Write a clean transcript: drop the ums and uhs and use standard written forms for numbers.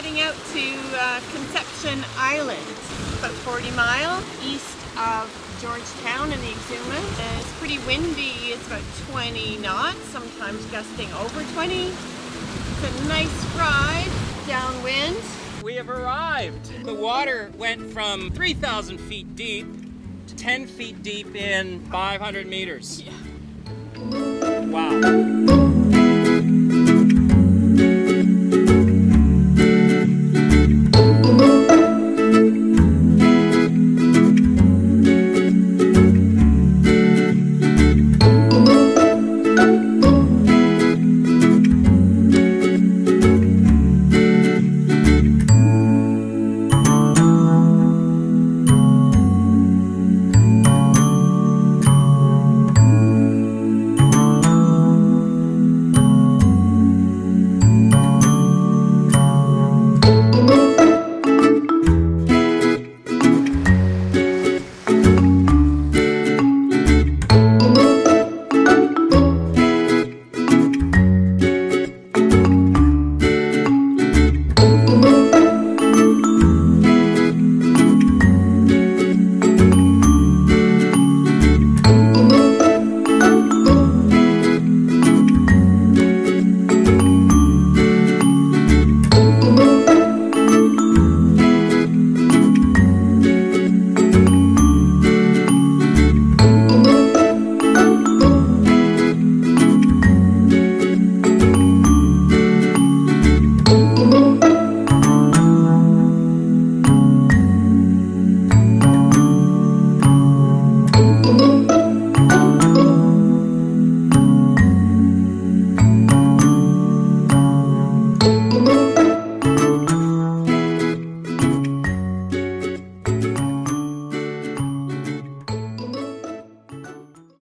heading out to Conception Island, about 40 miles east of Georgetown in the Exumas. And it's pretty windy, it's about 20 knots, sometimes gusting over 20. It's a nice ride downwind. We have arrived. The water went from 3,000 feet deep to 10 feet deep in 500 meters. Yeah.